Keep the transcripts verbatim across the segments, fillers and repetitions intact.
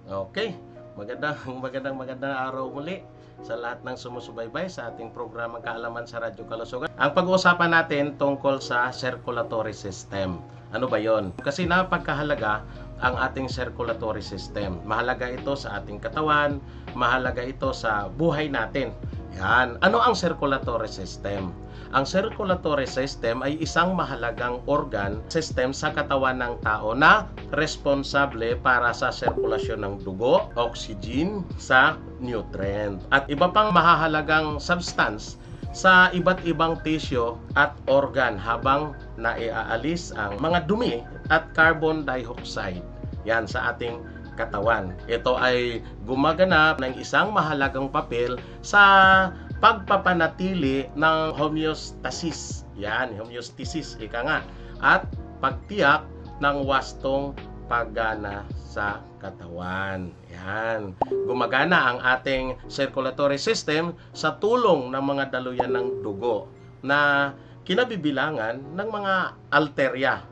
Okay, magandang magandang magandang araw muli sa lahat ng sumusubaybay sa ating programang Kaalaman sa Radyo Kalusugan. Ang pag-uusapan natin tungkol sa circulatory system. Ano ba 'yon? Kasi napagkahalaga ang ating circulatory system. Mahalaga ito sa ating katawan, mahalaga ito sa buhay natin. Yan. Ano ang circulatory system? Ang circulatory system ay isang mahalagang organ system sa katawan ng tao na responsable para sa sirkulasyon ng dugo, oxygen, sa nutrient at iba pang mahahalagang substance sa iba't ibang tissue at organ habang naiaalis ang mga dumi at carbon dioxide yan sa ating katawan. Ito ay gumaganap ng isang mahalagang papel sa pagpapanatili ng homeostasis. Yan, homeostasis, ika nga. At pagtiyak ng wastong paggana sa katawan. Yan. Gumagana ang ating circulatory system sa tulong ng mga daluyan ng dugo na kinabibilangan ng mga arterya,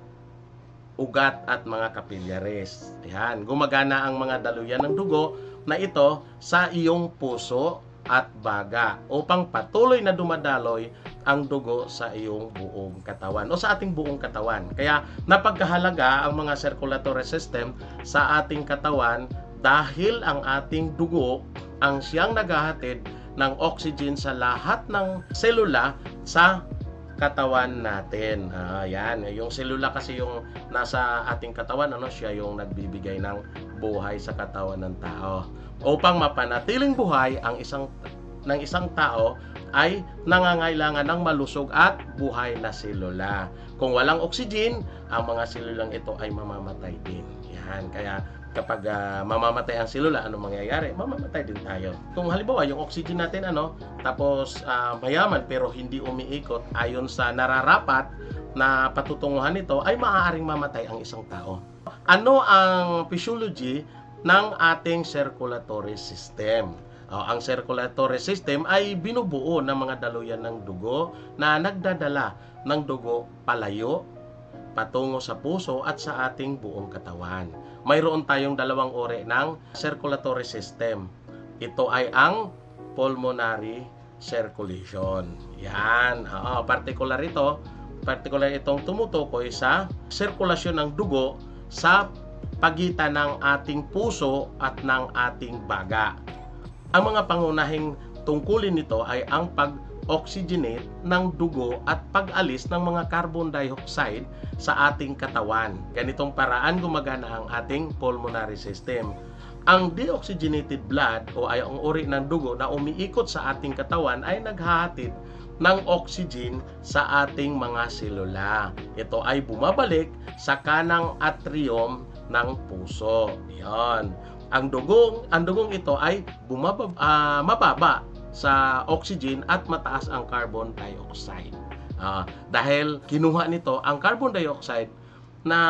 ugat at mga capillaries. Yan. Gumagana ang mga daluyan ng dugo na ito sa iyong puso at baga upang patuloy na dumadaloy ang dugo sa iyong buong katawan o sa ating buong katawan. Kaya napagkahalaga ang mga circulatory system sa ating katawan dahil ang ating dugo ang siyang naghahatid ng oxygen sa lahat ng selula sa katawan natin. Ah, yan, yung selula kasi yung nasa ating katawan, ano, siya yung nagbibigay ng buhay sa katawan ng tao. Upang mapanatiling buhay ang isang ng isang tao ay nangangailangan ng malusog at buhay na selula. Kung walang oxygen, ang mga selulang ito ay mamamatay din. Yan, kaya kapag uh, mamamatay ang selula, ano mangyayari? Mamamatay din tayo. Kung halimbawa yung oxygen natin ano, tapos uh, mayaman pero hindi umiikot ayon sa nararapat na patutunguhan nito, ay maaaring mamatay ang isang tao. Ano ang physiology ng ating circulatory system? Uh, ang circulatory system ay binubuo ng mga daluyan ng dugo na nagdadala ng dugo palayo patungo sa puso at sa ating buong katawan. Mayroon tayong dalawang uri ng circulatory system. Ito ay ang pulmonary circulation. Yan. Oo, particular ito, particular itong tumutukoy sa sirkulasyon ng dugo sa pagitan ng ating puso at ng ating baga. Ang mga pangunahing tungkulin nito ay ang pag-oxygenate ng dugo at pag-alis ng mga carbon dioxide sa ating katawan. Ganitong paraan gumagana ang ating pulmonary system. Ang deoxygenated blood o ay ang uri ng dugo na umiikot sa ating katawan ay naghahatid ng oxygen sa ating mga selula. Ito ay bumabalik sa kanang atrium ng puso. Yan. Ang dugong, ang dugong ito ay bumaba, uh, mababa sa oxygen at mataas ang carbon dioxide. Uh, dahil kinuha nito ang carbon dioxide na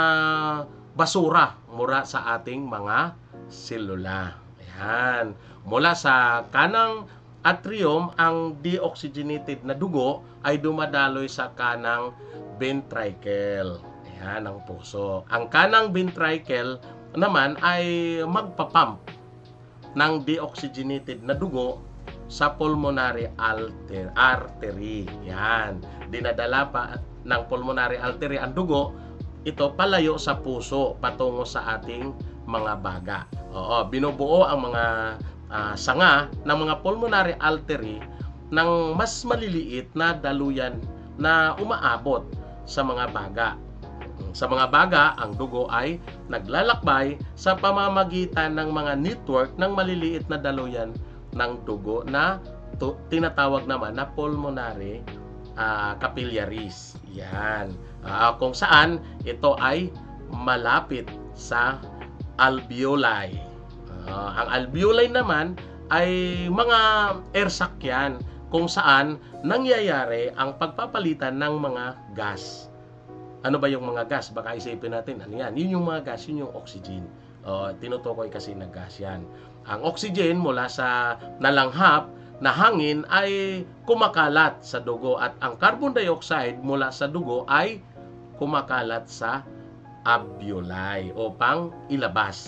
basura mula sa ating mga selula. Ayan. Mula sa kanang atrium, ang deoxygenated na dugo ay dumadaloy sa kanang ventricle. Ayan, ang puso. Ang kanang ventricle naman ay magpapump ng deoxygenated na dugo sa pulmonary artery. Yan. Dinadala pa ng pulmonary artery ang dugo ito palayo sa puso patungo sa ating mga baga. Oo, binubuo ang mga uh, sanga ng mga pulmonary artery ng mas maliliit na daluyan na umaabot sa mga baga. Sa mga baga, ang dugo ay naglalakbay sa pamamagitan ng mga network ng maliliit na daluyan ng dugo na to, tinatawag naman na pulmonary uh, capillaries. Yan. Uh, kung saan ito ay malapit sa alveoli. Uh, ang alveoli naman ay mga air sac yan kung saan nangyayari ang pagpapalitan ng mga gas. Ano ba yung mga gas? Baka isipin natin, ano yan? Yun yung mga gas, yun yung oxygen. O, tinutukoy kasi na gas yan. Ang oxygen mula sa nalanghap na hangin ay kumakalat sa dugo at ang carbon dioxide mula sa dugo ay kumakalat sa alveoli upang ilabas.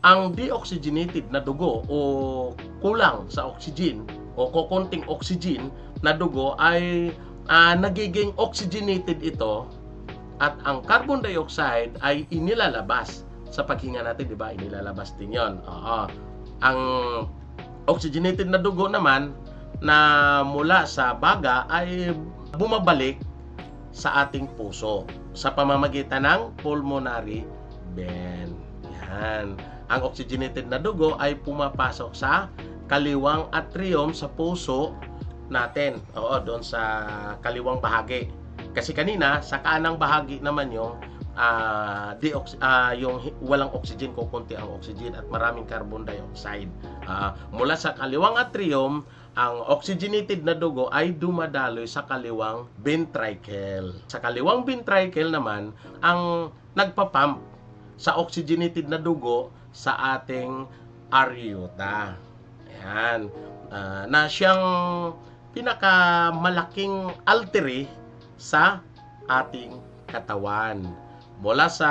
ang deoxygenated na dugo o kulang sa oxygen o kokonting oxygen na dugo ay uh, nagiging oxygenated ito at ang carbon dioxide ay inilalabas sa paghinga natin, di ba? Inilalabas din yon. Oo. Ang oxygenated na dugo naman na mula sa baga ay bumabalik sa ating puso sa pamamagitan ng pulmonary vein. Yan. Ang oxygenated na dugo ay pumapasok sa kaliwang atrium sa puso natin. Oo, doon sa kaliwang bahagi. Kasi kanina, sa kanang bahagi naman yung uh, deox uh, yung walang oxygen, kukunti ang oxygen at maraming carbon dioxide. Uh, mula sa kaliwang atrium, ang oxygenated na dugo ay dumadaloy sa kaliwang ventricle. Sa kaliwang ventricle naman, ang nagpapump sa oxygenated na dugo sa ating aorta. Ayan. Uh, na siyang pinakamalaking artery sa ating katawan. Mula sa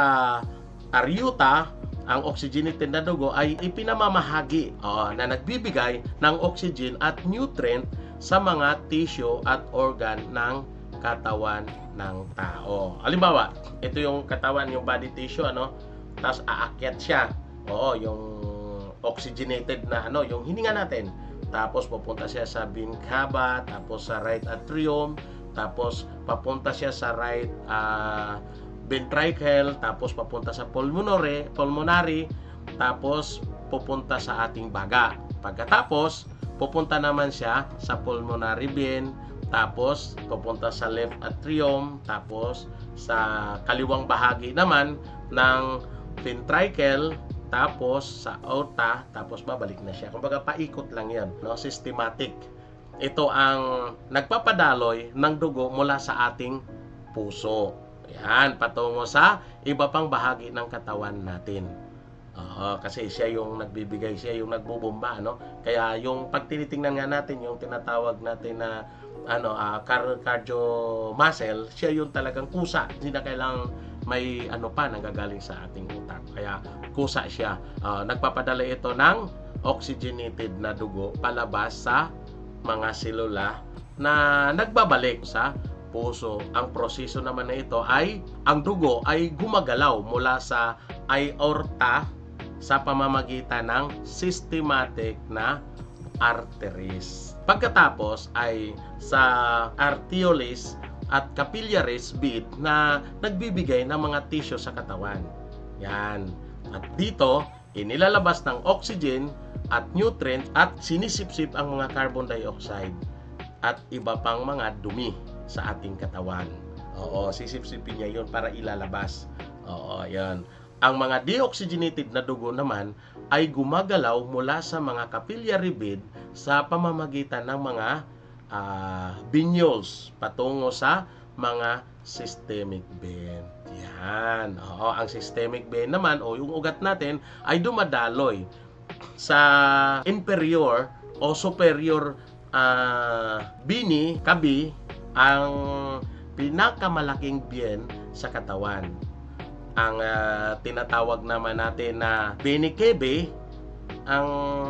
aorta, ang oxygenated na dugo ay ipinamamahagi uh, na nagbibigay ng oxygen at nutrient sa mga tissue at organ ng katawan ng tao. Halimbawa, ito yung katawan, yung body tissue, ano? Tapos aakyat siya. Oo, yung oxygenated na ano, yung hininga natin. Tapos pupunta siya sa vein cava, tapos sa right atrium, tapos papunta siya sa right uh, ventricle, tapos papunta sa pulmonary, pulmonary, tapos pupunta sa ating baga. Pagkatapos, pupunta naman siya sa pulmonary vein, tapos pupunta sa left atrium, tapos sa kaliwang bahagi naman ng ventricle, tapos sa aorta, tapos babalik na siya. Kumbaga paikot lang 'yan, no? Systematic. Ito ang nagpapadaloy ng dugo mula sa ating puso. Yan, patungo sa iba pang bahagi ng katawan natin. Oo, kasi siya yung nagbibigay, siya yung nagbubomba, no? Kaya yung pag tinitingnan nga natin yung tinatawag natin na ano, uh, cardio muscle, siya yung talagang kusa. Hindi na kailangang may ano pa nanggagaling sa ating utak. Kaya kusa siya. Uh, nagpapadala ito ng oxygenated na dugo palabas sa mga selula na nagbabalik sa puso. Ang proseso naman na ito ay ang dugo ay gumagalaw mula sa aorta sa pamamagitan ng systematic na arteries. Pagkatapos ay sa arterioles at capillaries bead na nagbibigay ng mga tissue sa katawan. Yan. At dito, inilalabas ng oxygen at nutrient at sinisipsip ang mga carbon dioxide at iba pang mga dumi sa ating katawan. Oo, sisipsipin niya yun para ilalabas. Oo, yan. Ang mga deoxygenated na dugo naman ay gumagalaw mula sa mga capillary bed sa pamamagitan ng mga uh, venules patungo sa mga systemic vein. Yan. Oo, ang systemic vein naman o yung ugat natin ay dumadaloy sa inferior o superior uh, bini, kabi, ang pinakamalaking vein sa katawan. Ang uh, tinatawag naman natin na vena cava ang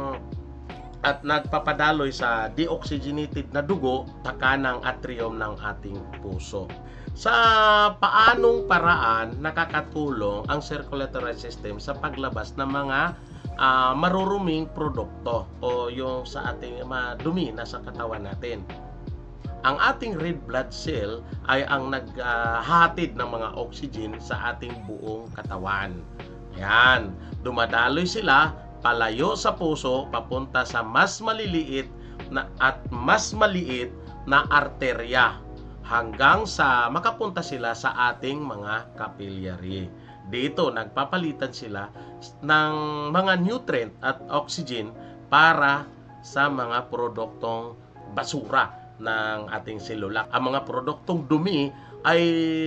at nagpapadaloy sa deoxygenated na dugo sa kanang atrium ng ating puso. Sa paanong paraan nakakatulong ang circulatory system sa paglabas ng mga uh, maruruming produkto o yung sa ating madumi na sa katawan natin. Ang ating red blood cell ay ang naghahatid uh, ng mga oxygen sa ating buong katawan. Yan, dumadaloy sila palayo sa puso papunta sa mas maliliit na at mas maliit na arterya hanggang sa makapunta sila sa ating mga capillary. Dito nagpapalitan sila ng mga nutrient at oxygen para sa mga produktong basura ng ating selula. Ang mga produktong dumi ay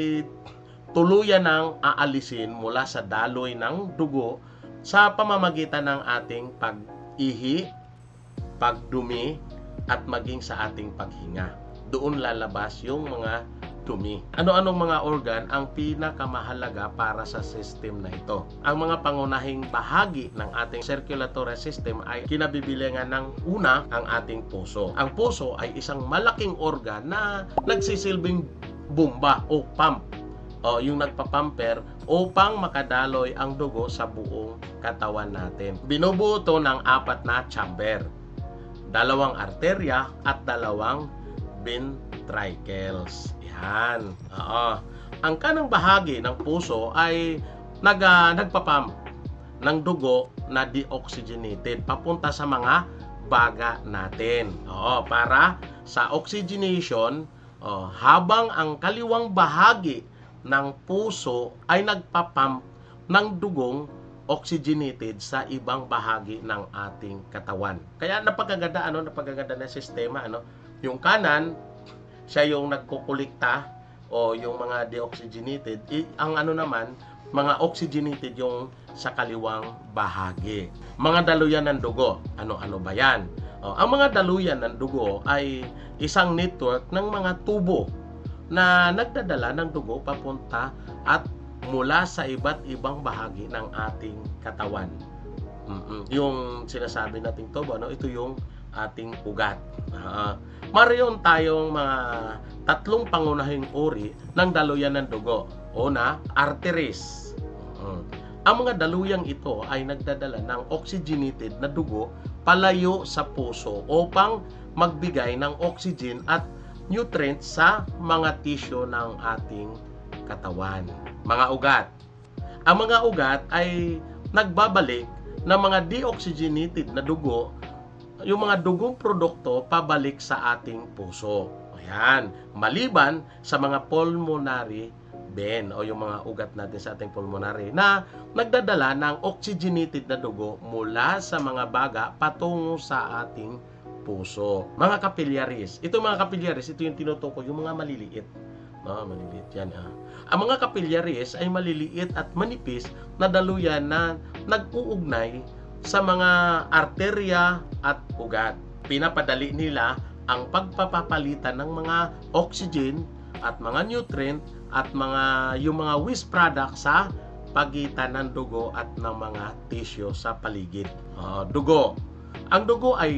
tuluyan ng aalisin mula sa daloy ng dugo sa pamamagitan ng ating pag-ihi, pagdumi, at maging sa ating paghinga. Doon lalabas yung mga dumi. Ano-anong mga organ ang pinakamahalaga para sa system na ito? Ang mga pangunahing bahagi ng ating circulatory system ay kinabibilangan ng una, ang ating puso. Ang puso ay isang malaking organ na nagsisilbing bomba o pump, o yung nagpapamper upang makadaloy ang dugo sa buong katawan natin. Binubuo ito ng apat na chamber, dalawang arterya at dalawang ventricles. Yan. Oo. Ang kanang bahagi ng puso ay nag, uh, nagpapump ng dugo na deoxygenated papunta sa mga baga natin. Oo, para sa oxygenation, oh, habang ang kaliwang bahagi ng puso ay nagpapump ng dugong oxygenated sa ibang bahagi ng ating katawan. Kaya napakaganda ano, napakaganda na sistema ano. Yung kanan, siya yung nagkukulikta o yung mga deoxygenated. I, ang ano naman, mga oxygenated yung sa kaliwang bahagi. Mga daluyan ng dugo. Ano-ano ba yan? O, ang mga daluyan ng dugo ay isang network ng mga tubo na nagdadala ng dugo papunta at mula sa iba't ibang bahagi ng ating katawan. Mm-mm. Yung sinasabi nating tubo, no? Ito yung ating ugat. Uh, Mariyon tayong mga tatlong pangunahing uri ng daluyan ng dugo. Una, arteries. Uh, ang mga daluyang ito ay nagdadala ng oxygenated na dugo palayo sa puso upang magbigay ng oxygen at nutrients sa mga tissue ng ating katawan. Mga ugat. Ang mga ugat ay nagbabalik ng mga deoxygenated na dugo, yung mga dugong produkto pabalik sa ating puso. Ayan. Maliban sa mga pulmonary vein o yung mga ugat natin sa ating pulmonary na nagdadala ng oxygenated na dugo mula sa mga baga patungo sa ating puso. Mga capillaries. Ito mga capillaries, ito yung tinutukoy, yung mga maliliit. No, maliliit yan. Ah. Ang mga capillaries ay maliliit at manipis na daluyan na nag-uugnay sa mga arterya at ugat. Pinapadali nila ang pagpapapalitan ng mga oxygen at mga nutrient at mga yung mga waste product sa pagitan ng dugo at ng mga tissue sa paligid. Uh, dugo. Ang dugo ay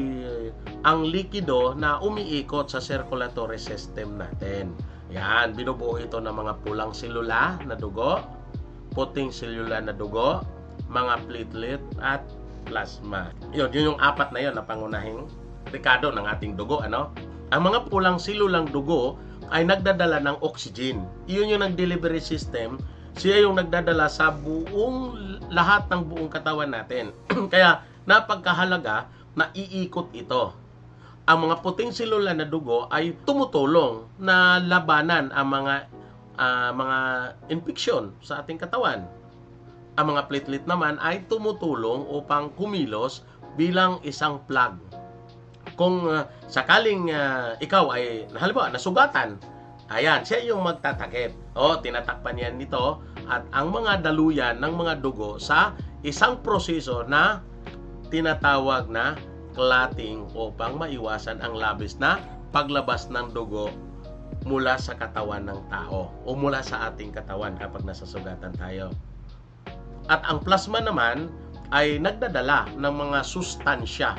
ang likido na umiikot sa circulatory system natin. Yan, binubuo ito ng mga pulang selula na dugo, puting selula na dugo, mga platelet at plasma. Yun, yun yung apat na yun na pangunahing rekado ng ating dugo, ano? Ang mga pulang selulang dugo ay nagdadala ng oxygen. Iyon yung nag-delivery system. Siya yung nagdadala sa buong lahat ng buong katawan natin. Kaya napagkahalaga na iikot ito. Ang mga puting selula na dugo ay tumutulong na labanan ang mga uh, mga infeksyon sa ating katawan. Ang mga platelet naman ay tumutulong upang kumilos bilang isang plug. Kung uh, sakaling uh, ikaw ay halimbawa nasugatan, ayan, siya yung magtatakip. O, tinatakpan yan nito at ang mga daluyan ng mga dugo sa isang proseso na tinatawag na clotting upang maiwasan ang labis na paglabas ng dugo mula sa katawan ng tao o mula sa ating katawan kapag nasasugatan tayo. At ang plasma naman ay nagdadala ng mga sustansya,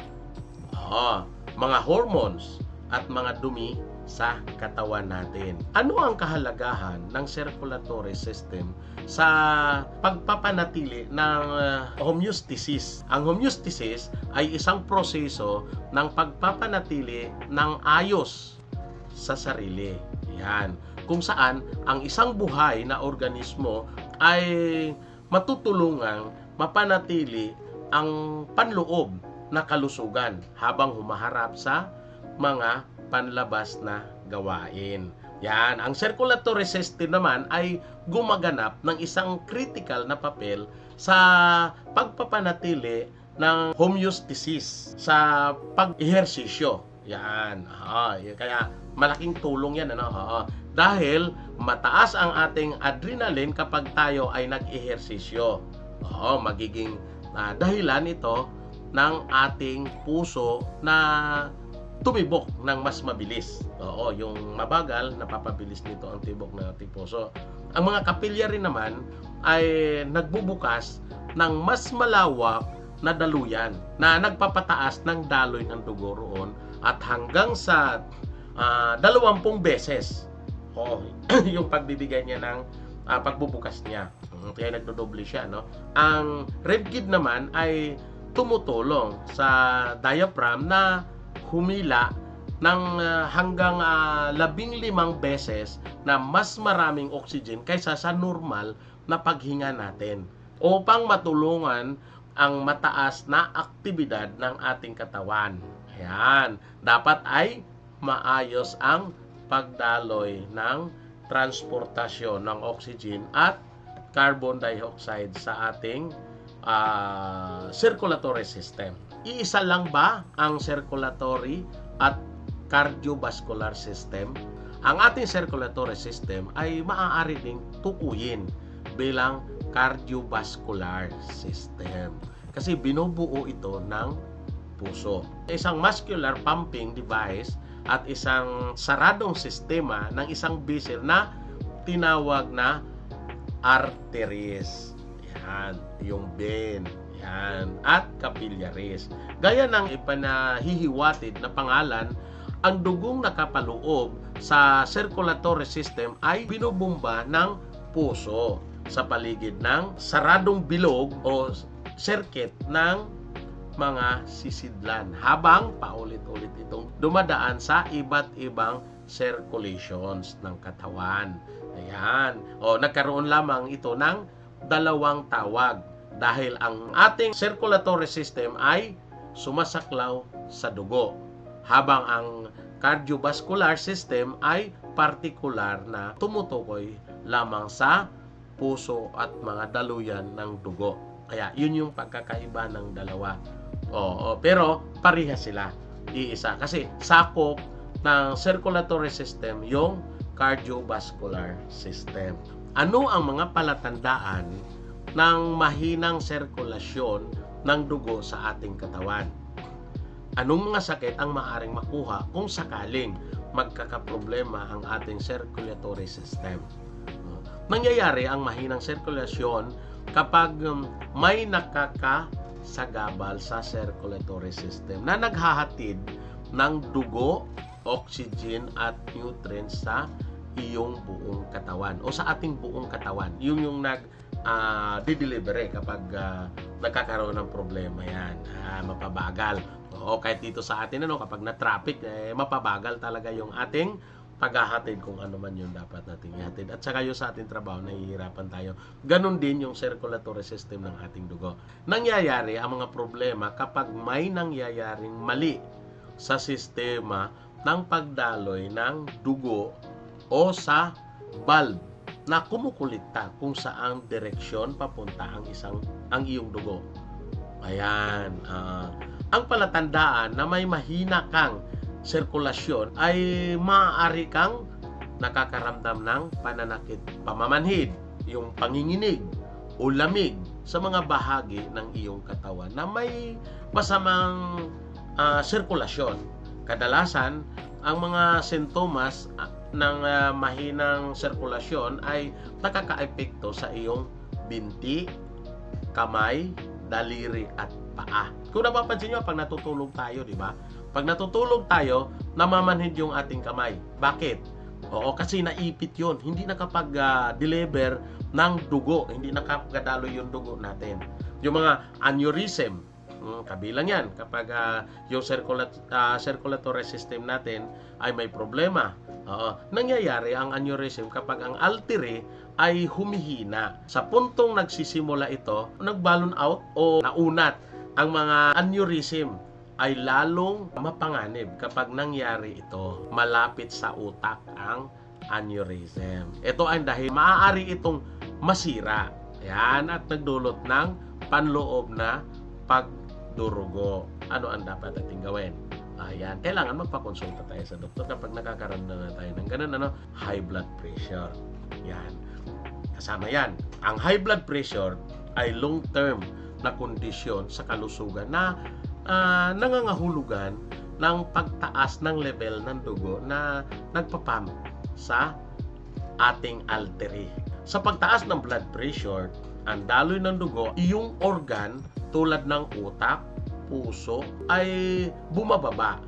oh, mga hormones at mga dumi sa katawan natin. Ano ang kahalagahan ng circulatory system sa pagpapanatili ng uh, homeostasis? Ang homeostasis ay isang proseso ng pagpapanatili ng ayos sa sarili. Yan. Kung saan ang isang buhay na organismo ay matutulungang mapanatili ang panloob na kalusugan habang humaharap sa mga panlabas na gawain. Yan, ang circulatory system naman ay gumaganap ng isang critical na papel sa pagpapanatili ng homeostasis sa pag-ehersisyo. Yan. Ah, kaya malaking tulong yan, ano? Ah, dahil mataas ang ating adrenaline kapag tayo ay nag-ehersisyo. Oo, magiging uh, dahilan ito ng ating puso na tumibok ng mas mabilis. Oo, yung mabagal, napapabilis nito ang tibok ng ating puso. Ang mga kapilya rin naman ay nagbubukas ng mas malawak na daluyan na nagpapataas ng daloy ng dugo roon at hanggang sa uh, dalawampung beses. Oo, yung pagbibigay niya ng uh, pagbubukas niya. Kaya nagdodoble siya, no? Ang ribkid naman ay tumutulong sa diaphragm na humila ng uh, hanggang uh, labing limang beses na mas maraming oxygen kaysa sa normal na paghinga natin upang matulungan ang mataas na aktibidad ng ating katawan. Ayan, dapat ay maayos ang pagdaloy ng transportasyon ng oxygen at carbon dioxide sa ating uh, circulatory system. Iisa lang ba ang circulatory at cardiovascular system? Ang ating circulatory system ay maaari ding tukuyin bilang cardiovascular system kasi binubuo ito ng puso. Isang muscular pumping device at isang saradong sistema ng isang vessel na tinawag na arteries. Yan, yung vein. Yan, at capillaries. Gaya ng ipanahihiwatid na pangalan, ang dugong nakapaloob sa circulatory system ay binubumba ng puso sa paligid ng saradong bilog o circuit ng mga sisidlan habang paulit-ulit itong dumadaan sa iba't ibang circulations ng katawan. Ayan. O nagkaroon lamang ito ng dalawang tawag dahil ang ating circulatory system ay sumasaklaw sa dugo habang ang cardiovascular system ay partikular na tumutukoy lamang sa puso at mga daluyan ng dugo. Kaya yun yung pagkakaiba ng dalawa. Oo, pero parehas sila. Iisa. Kasi sakop ng circulatory system yung cardiovascular system. Ano ang mga palatandaan ng mahinang sirkulasyon ng dugo sa ating katawan? Anong mga sakit ang maaaring makuha kung sakaling magkakaproblema ang ating circulatory system? Nangyayari ang mahinang sirkulasyon kapag may nakakasagabal sa circulatory system na naghahatid ng dugo, oxygen at nutrients sa iyong buong katawan o sa ating buong katawan. Yung yung nag uh, di-delivery kapag uh, nagkakaroon ng problema yan. Uh, mapabagal. O kahit dito sa atin ano, kapag na-traffic, eh, mapabagal talaga yung ating paghahatid kung ano man yung dapat nating ihatid. At saka yung sa ating trabaho, nahihirapan tayo. Ganon din yung circulatory system ng ating dugo. Nangyayari ang mga problema kapag may nangyayaring mali sa sistema ng pagdaloy ng dugo o sa valve na kumukulikta kung saang direksyon papunta ang isang ang iyong dugo. Ayan. Uh, ang palatandaan na may mahina kang sirkulasyon ay maaari kang nakakaramdam ng pananakit, pamamanhid, yung panginginig o lamig sa mga bahagi ng iyong katawan na may masamang uh, sirkulasyon. Kadalasan, ang mga sintomas ng uh, mahinang sirkulasyon ay nakakaepekto sa iyong binti, kamay, daliri at paa. Kung napapansin nyo, pag natutulog tayo, di ba? Pag natutulog tayo, namamanhid yung ating kamay. Bakit? Oo, kasi naipit yun. Hindi nakapag-deliver ng dugo. Hindi nakapagdalo yung dugo natin. Yung mga aneurysm, hmm, kabilang yan. Kapag uh, yung circulat uh, circulatory system natin ay may problema. Oo, nangyayari ang aneurysm kapag ang artery ay humihina. Sa puntong nagsisimula ito, nag-balloon out o naunat ang mga aneurysm ay lalong mapanganib kapag nangyari ito. Malapit sa utak ang aneurysm. Ito ay dahil maaari itong masira. Yan, at nagdulot ng panloob na pagdurugo. Ano ang dapat natin gawin? Ayan, kailangan magpakonsulta tayo sa doktor kapag nakakaroon na tayo ng ganun, ano, high blood pressure. Yan. Kasama yan. Ang high blood pressure ay long-term na kondisyon sa kalusugan na uh, nangangahulugan ng pagtaas ng level ng dugo na nagpapump sa ating artery. Sa pagtaas ng blood pressure, ang daloy ng dugo, iyong organ tulad ng utak, puso ay bumababa.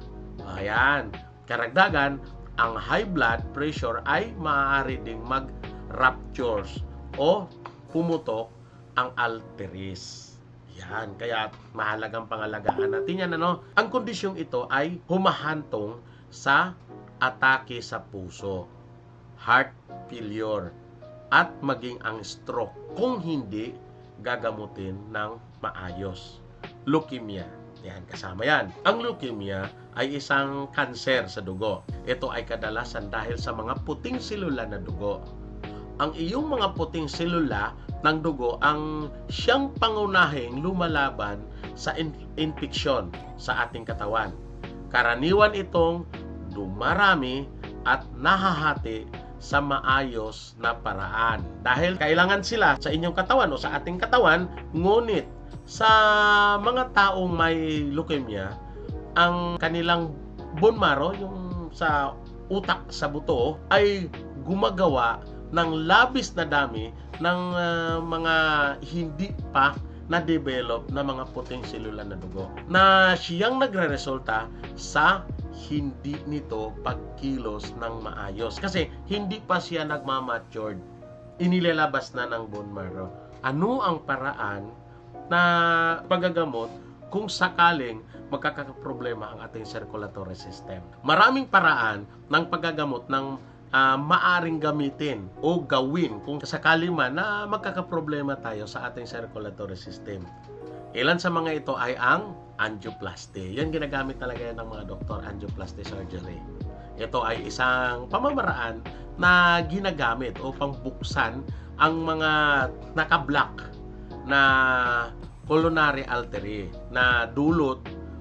Ayan. Karagdagan, ang high blood pressure ay maaari ding mag-ruptures o pumutok ang arteries. Yan, kaya mahalagang pangalagaan natin yan, ano? Ang kondisyong ito ay humahantong sa atake sa puso, heart failure, at maging ang stroke kung hindi gagamutin ng maayos. Leukemia, yan, kasama yan. Ang leukemia ay isang kanser sa dugo. Ito ay kadalasan dahil sa mga puting selula na dugo. Ang iyong mga puting selula ng dugo ang siyang pangunahing lumalaban sa in- infeksyon sa ating katawan. Karaniwan itong dumarami at nahahati sa maayos na paraan. Dahil kailangan sila sa inyong katawan o sa ating katawan, ngunit sa mga taong may leukemia, ang kanilang bone marrow, yung sa utak sa buto, ay gumagawa ng labis na dami ng uh, mga hindi pa na-develop na mga puting selula na dugo na siyang nagre-resulta sa hindi nito pagkilos ng maayos kasi hindi pa siya nagmamatured, inilalabas na ng bone marrow. Ano ang paraan na paggagamot kung sakaling magkakaproblema ang ating circulatory system? Maraming paraan ng paggagamot ng Uh, maaring gamitin o gawin kung sakali man na magkakaproblema tayo sa ating circulatory system. Ilan sa mga ito ay ang angioplasty. Yan ginagamit talaga yan ng mga doktor, angioplasty surgery. Ito ay isang pamamaraan na ginagamit upang buksan ang mga nakablock na coronary artery na dulot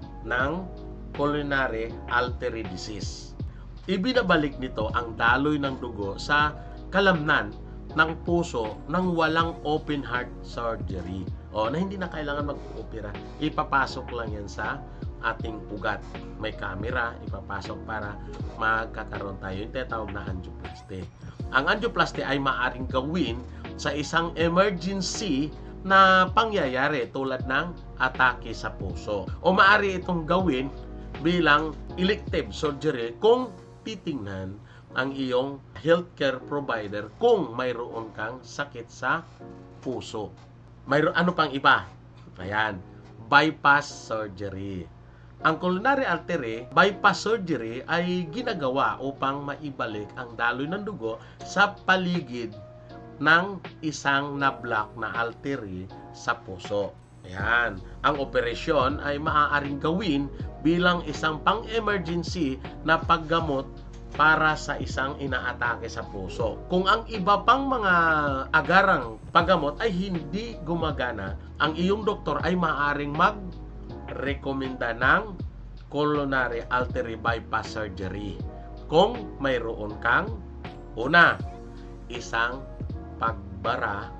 ng coronary artery disease. Ibinabalik nito ang daloy ng dugo sa kalamnan ng puso nang walang open heart surgery. O na hindi na kailangan mag-opera. Ipapasok lang yan sa ating ugat. May camera, ipapasok para magkakaroon tayo. Yung tinatawag na angioplasty. Ang angioplasty ay maaaring gawin sa isang emergency na pangyayari tulad ng atake sa puso. O maaari itong gawin bilang elective surgery kung titingnan ang iyong healthcare provider kung mayroon kang sakit sa puso. Mayroon ano pang iba? Ayan, bypass surgery. Ang coronary artery bypass surgery ay ginagawa upang maibalik ang daloy ng dugo sa paligid ng isang na-block na artery sa puso. Ayan. Ang operasyon ay maaaring gawin bilang isang pang-emergency na paggamot para sa isang inaatake sa puso. Kung ang iba pang mga agarang paggamot ay hindi gumagana, ang iyong doktor ay maaaring mag-rekomenda ng coronary artery bypass surgery. Kung mayroon kang una, isang pagbara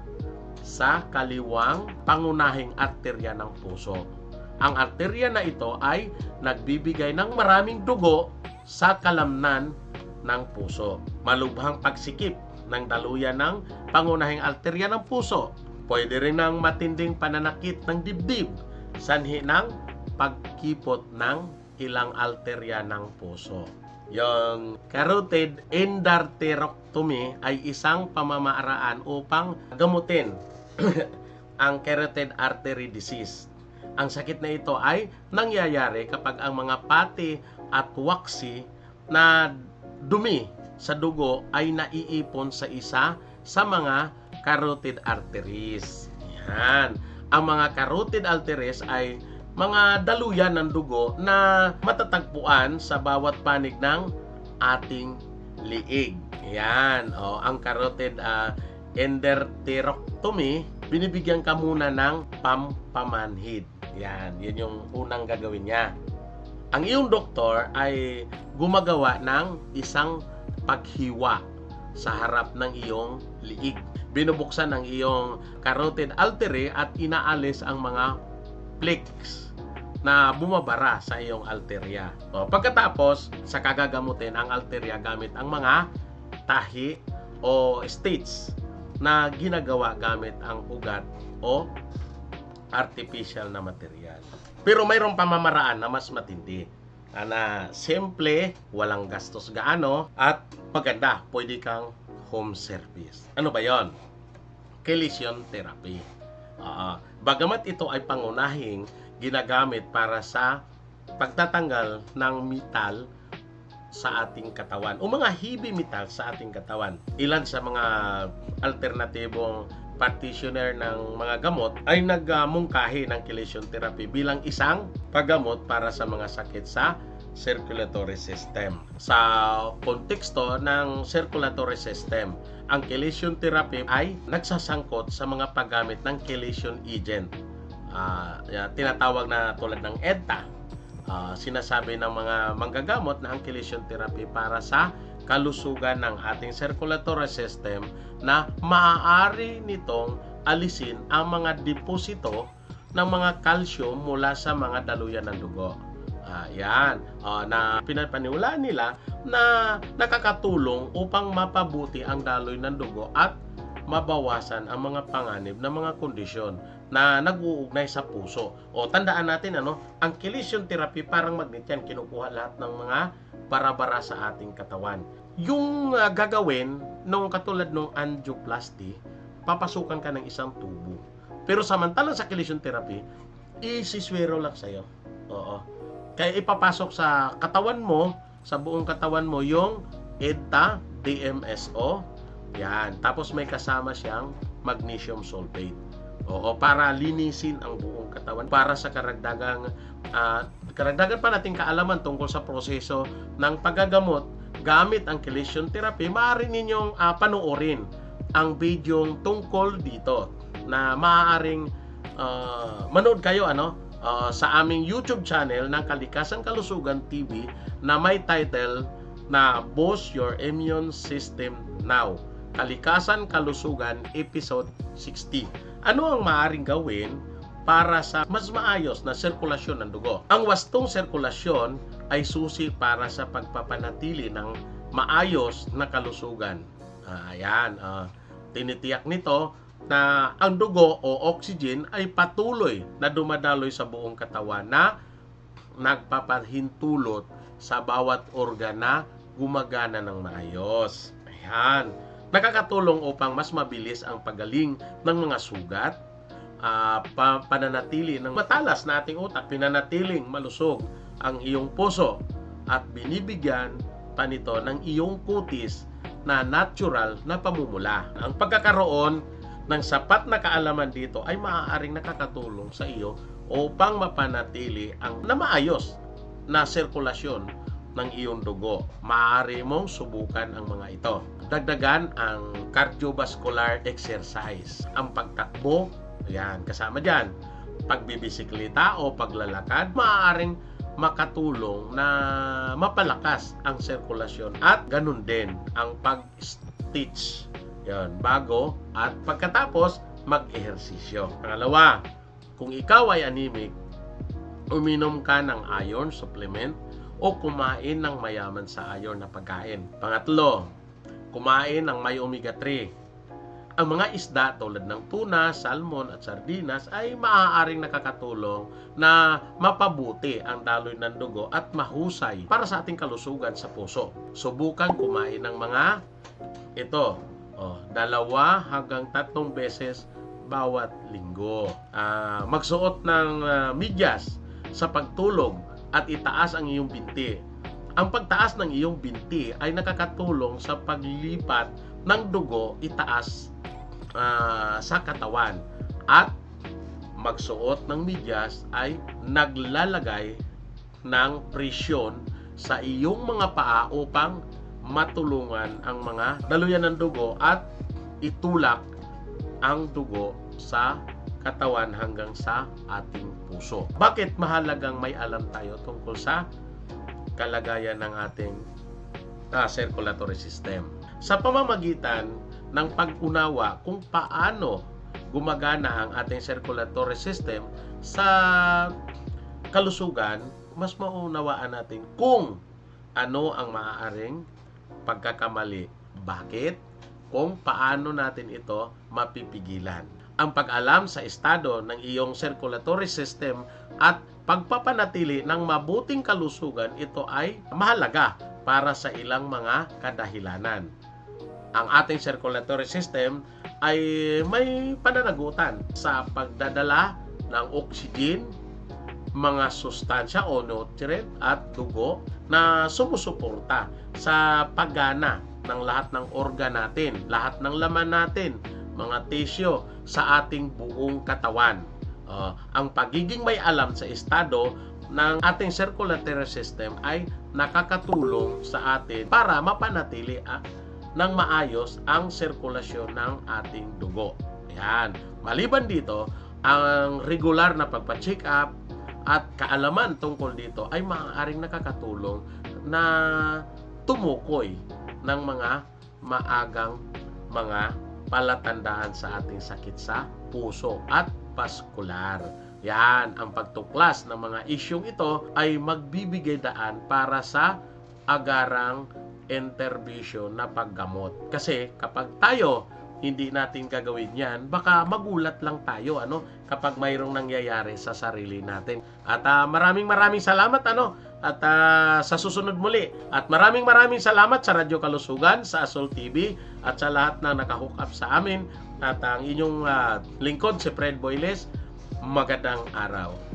sa kaliwang pangunahing arterya ng puso. Ang arterya na ito ay nagbibigay ng maraming dugo sa kalamnan ng puso. Malubhang pagsikip ng daluyan ng pangunahing arterya ng puso. Pwede rin ng matinding pananakit ng dibdib, sanhi ng pagkipot ng ilang arterya ng puso. Yung carotid endarterectomy ay isang pamamaraan upang gamutin ang carotid artery disease. Ang sakit na ito ay nangyayari kapag ang mga pati at waksi na dumi sa dugo ay naiipon sa isa sa mga carotid arteries. Yan. Ang mga carotid arteries ay mga daluyan ng dugo na matatagpuan sa bawat panig ng ating liig. Yan. O, ang carotid uh, endarterectomy, binibigyan ka muna ng pampamanhid. Yan. Yan yung unang gagawin niya. Ang iyong doktor ay gumagawa ng isang paghiwa sa harap ng iyong liig. Binubuksan ang iyong carotid artery at inaalis ang mga plaques na bumabara sa iyong arterya. O, pagkatapos, sa kagagamutin ang arterya gamit ang mga tahi o stitch na ginagawa gamit ang ugat o artificial na material. Pero mayroong pamamaraan na mas matindi, na simple, walang gastos gaano, at maganda, pwede kang home service. Ano ba yon? Chelation therapy. Uh, bagamat ito ay pangunahing ginagamit para sa pagtatanggal ng metal sa ating katawan o mga heavy metal sa ating katawan. Ilan sa mga alternatibong practitioner ng mga gamot ay nagmungkahi ng chelation therapy bilang isang paggamot para sa mga sakit sa circulatory system. Sa konteksto ng circulatory system, ang chelation therapy ay nagsasangkot sa mga paggamit ng chelation agent. Uh, tinatawag na tulad ng E D T A. Uh, sinasabi ng mga manggagamot na ang chelation therapy para sa kalusugan ng ating circulatory system na maaari nitong alisin ang mga deposito ng mga calcium mula sa mga daluyan ng dugo. Uh, yan, uh, na pinapaniwalaan nila na nakakatulong upang mapabuti ang daloy ng dugo at mabawasan ang mga panganib na mga kondisyon na nag-uugnay sa puso. O tandaan natin, ano, ang chelation therapy parang magnet yan, kinukuha lahat ng mga bara-bara sa ating katawan. Yung uh, gagawin nung katulad ng angioplasty, papasukan ka ng isang tubo. Pero samantalang sa chelation therapy, isiswero lang sa'yo. Oo. Kaya ipapasok sa katawan mo, sa buong katawan mo, yung E D T A, D M S O, yan. Tapos may kasama siyang magnesium sulfate. Oo, para linisin ang buong katawan. Para sa karagdagang, uh, karagdagan pa nating kaalaman tungkol sa proseso ng paggagamot gamit ang chelation therapy, maaari ninyong uh, panoorin ang video tungkol dito na maaaring uh, manood kayo, ano, Uh, sa aming YouTube channel ng Kalikasan Kalusugan T V na may title na Boost Your Immune System Now. Kalikasan Kalusugan Episode sixty. Ano ang maaaring gawin para sa mas maayos na sirkulasyon ng dugo? Ang wastong sirkulasyon ay susi para sa pagpapanatili ng maayos na kalusugan. Uh, ayan, uh, tinitiyak nito na ang dugo o oxygen ay patuloy na dumadaloy sa buong katawan na nagpapahintulot sa bawat organ na gumagana ng maayos. Ayan. Nakakatulong upang mas mabilis ang pagaling ng mga sugat, uh, pa pananatili ng matalas na ating utak, pinanatiling malusog ang iyong puso, at binibigyan pa nito ng iyong kutis na natural na pamumula. Ang pagkakaroon ng sapat na kaalaman dito ay maaaring nakakatulong sa iyo upang mapanatili ang na maayos na sirkulasyon ng iyong dugo. Maaari mong subukan ang mga ito. Dagdagan ang cardiovascular exercise. Ang pagtakbo, yan, kasama dyan. Pagbibisikleta o paglalakad, maaaring makatulong na mapalakas ang sirkulasyon, at ganun din ang pag-stitch. Yan, bago at pagkatapos mag-ehersisyo. Pangalawa, kung ikaw ay anemic, uminom ka ng iron supplement o kumain ng mayaman sa iron na pagkain. Pangatlo, kumain ng may omega three. Ang mga isda tulad ng tuna, salmon at sardinas ay maaaring nakakatulong na mapabuti ang daloy ng dugo at mahusay para sa ating kalusugan sa puso. Subukan kumain ng mga ito, oh, dalawa hanggang tatlong beses bawat linggo. Uh, magsuot ng uh, medyas sa pagtulog at itaas ang iyong binti. Ang pagtaas ng iyong binti ay nakakatulong sa paglipat ng dugo itaas uh, sa katawan, at magsuot ng medyas ay naglalagay ng presyon sa iyong mga paa upang matulungan ang mga daluyan ng dugo at itulak ang dugo sa katawan hanggang sa ating puso. Bakit mahalagang may alam tayo tungkol sa kalagayan ng ating uh, circulatory system? Sa pamamagitan ng pag-unawa kung paano gumagana ang ating circulatory system sa kalusugan, mas maunawaan natin kung ano ang maaaring pagkakamali. Bakit? Kung paano natin ito mapipigilan. Ang pag-alam sa estado ng iyong circulatory system at pagpapanatili ng mabuting kalusugan, ito ay mahalaga para sa ilang mga kadahilanan. Ang ating circulatory system ay may pananagutan sa pagdadala ng oxygen, mga sustansya o nutrient at dugo na sumusuporta sa paggana ng lahat ng organ natin, lahat ng laman natin, mga tissue sa ating buong katawan. Uh, ang pagiging may alam sa estado ng ating circulatory system ay nakakatulong sa atin para mapanatili uh, ng maayos ang sirkulasyon ng ating dugo. Yan. Maliban dito, ang regular na pagpa-check up at kaalaman tungkol dito ay maaaring nakakatulong na tumukoy ng mga maagang mga palatandaan sa ating sakit sa puso at vascular. Yan, ang pagtuklas ng mga isyung ito ay magbibigay daan para sa agarang intervention na paggamot. Kasi kapag tayo hindi natin gagawin yan, baka magulat lang tayo ano kapag mayroong nangyayari sa sarili natin. At uh, maraming maraming salamat ano at uh, sa susunod muli. At maraming maraming salamat sa Radyo Kalusugan, sa Azul T V at sa lahat na nakahook up sa amin. At ang inyong uh, lingkod si Fred Boyles. Magandang araw.